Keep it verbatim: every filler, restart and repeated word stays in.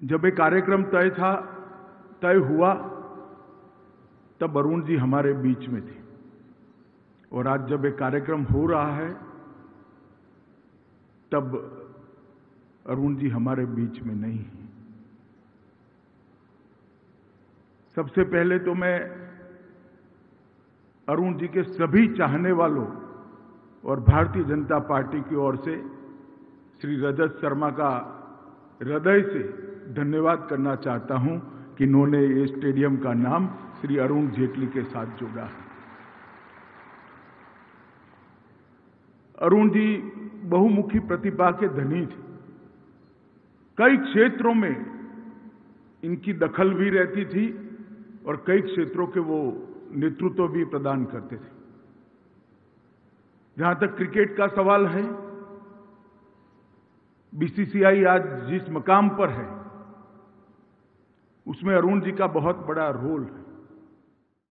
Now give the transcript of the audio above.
जब एक कार्यक्रम तय था तय हुआ तब अरुण जी हमारे बीच में थे, और आज जब एक कार्यक्रम हो रहा है तब अरुण जी हमारे बीच में नहीं हैं। सबसे पहले तो मैं अरुण जी के सभी चाहने वालों और भारतीय जनता पार्टी की ओर से श्री रजत शर्मा का हृदय से धन्यवाद करना चाहता हूं कि इन्होंने ये स्टेडियम का नाम श्री अरुण जेटली के साथ जोड़ा है। अरुण जी बहुमुखी प्रतिभा के धनी थे। कई क्षेत्रों में इनकी दखल भी रहती थी और कई क्षेत्रों के वो नेतृत्व भी प्रदान करते थे। जहां तक क्रिकेट का सवाल है, बीसीसीआई आज जिस मकाम पर है उसमें अरुण जी का बहुत बड़ा रोल है।